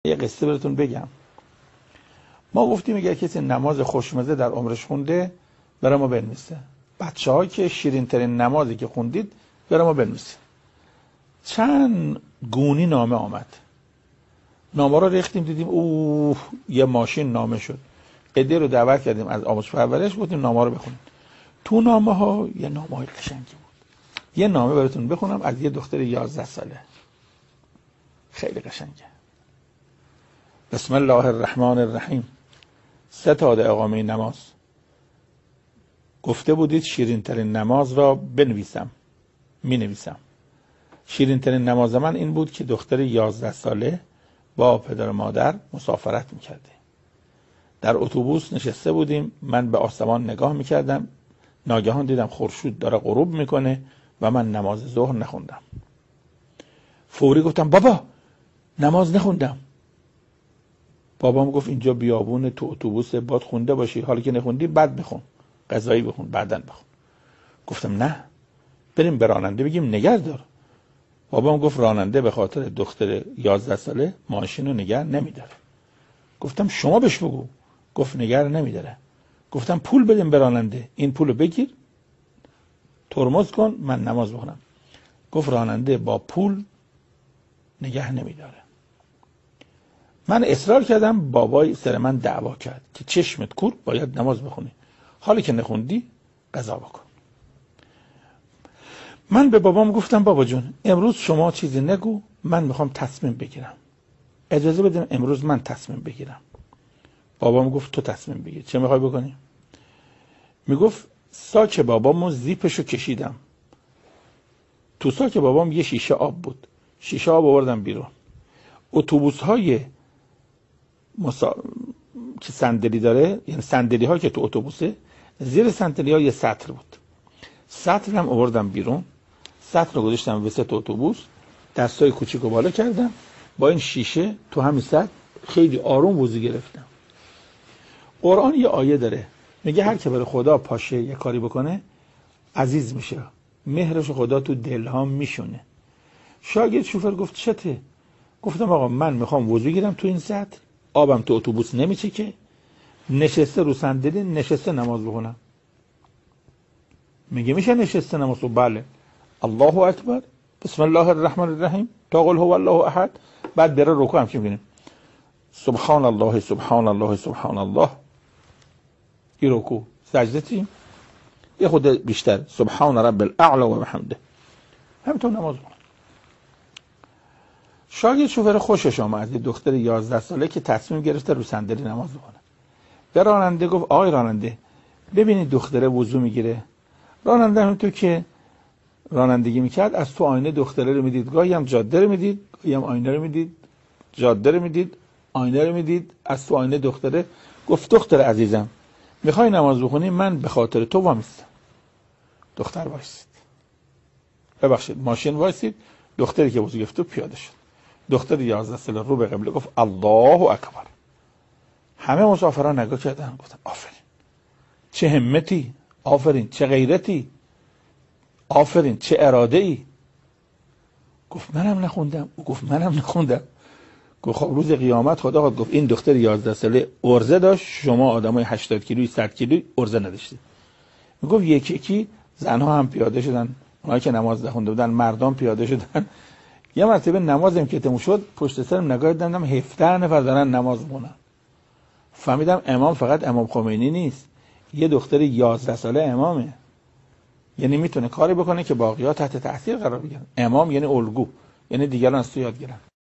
یه قصه براتون بگم. ما گفتیم اگر کسی نماز خوشمزه در عمرش خونده برای ما بنویسه. بچه‌ها که شیرین ترین نمازی که خوندید برای ما بنویسه. چند گونی نامه آمد. نامه رو ریختیم دیدیم اوه یه ماشین نامه شد. عده رو دعوت کردیم از آموزش پرورش، گفتیم نامه رو بخونید. تو نامه ها یه نامه قشنگی بود. یه نامه براتون بخونم از یه دختر 11 ساله. خیلی قشنگه. بسم الله الرحمن الرحیم. ستاد اقامه نماز. گفته بودید شیرین ترین نماز را بنویسم. می نویسم. شیرین ترین نماز من این بود که دختر 11 ساله با پدر و مادر مسافرت میکرده. در اتوبوس نشسته بودیم، من به آسمان نگاه میکردم، ناگهان دیدم خورشید داره غروب میکنه و من نماز ظهر نخوندم. فوری گفتم بابا نماز نخوندم. بابام گفت اینجا بیابون، تو اتوبوس باید خونده باشی، حالا که نخوندی بعد بخون، قضایی بخون، بعدن بخون. گفتم نه، بریم به راننده بگیم نگه دار. بابام گفت راننده به خاطر دختر 11 ساله ماشین رو نگه نمیداره. گفتم شما بهش بگو. گفت نگه نمیداره. گفتم پول بدیم به راننده، این پول بگیر ترمز کن من نماز بخونم. گفت راننده با پول نگه نمیداره. من اصرار کردم، بابای سر من دعوا کرد که چشمت کور، باید نماز بخونی، حالی که نخوندی قضا بکن. من به بابام گفتم بابا جون امروز شما چیزی نگو، من میخوام تصمیم بگیرم، اجازه بدیم امروز من تصمیم بگیرم. بابام گفت تو تصمیم بگیر، چه میخوای بکنی؟ میگفت ساک بابامو زیپشو کشیدم، تو ساک بابام یه شیشه آب بود، شیشه آب آوردم بیرون. اتوبوس های که صندلی داره، یعنی صندلی ها که تو اتوبوسه، زیر صندلی ها یه سطل بود، سطل هم آوردم بیرون، سطل رو گذاشتم وسط اتوبوس، دستای کوچیکو بالا کردم، با این شیشه تو همین سطل خیلی آروم وضو گرفتم. قرآن یه آیه داره میگه هر که برای خدا پاشه یه کاری بکنه عزیز میشه، مهرش خدا تو دلها میشونه. شاگرد شوفر گفت چته؟ گفتم آقا من میخوام وضو گیرم تو این سطل، آبم تو اتوبوس نمیشه که، نشسته رو صندلی، نشسته نماز بخونم. میگه میشه نشسته نماز؟ بله. الله اکبر، بسم الله الرحمن الرحیم، تا قل هو الله احد، بعد بره رکوع هم چی میگیم؟ سبحان الله سبحان الله سبحان الله. این رکوع. سجده چی؟ یه خود بیشتر، سبحان رب الاعلی و بحمده. همینطور نماز بخون. شاگرد شوفر خوشش آمد، دختر 11 ساله که تصمیم گرفته رو صندلی نماز بخونه. به راننده گفت آقای راننده ببینید دختره وضو میگیره. راننده همینطور که رانندگی میکرد از تو آینه دختره رو میدید، گاهی هم جاده رو میدید، گاهی هم آینه رو میدید، جاده رو میدید، آینه رو میدید، از تو آینه دختره. گفت دختر عزیزم میخوای نماز بخونی؟ من به خاطر تو وامیستم. دختر وایسید، ببخشید ماشین وایسید، دختری که وضو گرفت پیاده شد. دختر 11 ساله رو به قبله گفت الله اکبر. همه مسافران نگاه کردن، گفتن آفرین چه همتی، آفرین چه غیرتی، آفرین چه اراده ای. گفت منم نخوندم. او گفت منم نخوندم. گفت خب روز قیامت خدا خود گفت این دختر 11 ساله ارزه داشت، شما آدمای 80 کیلویی 100 کیلویی ارزه نداشتید. میگفت یکی یکی زنها هم پیاده شدن، اونایی که نماز نخونده بودن مردان پیاده شدن. یه مرتبه نمازم که تموم شد پشت سرم نگاه دیدم 17 نفر دارن نماز میخونن. فهمیدم امام فقط امام خمینی نیست، یه دختر 11 ساله امامه، یعنی میتونه کاری بکنه که باقی‌ها تحت تاثیر قرار بگیرن. امام یعنی الگو، یعنی دیگران از تو یاد گیرن.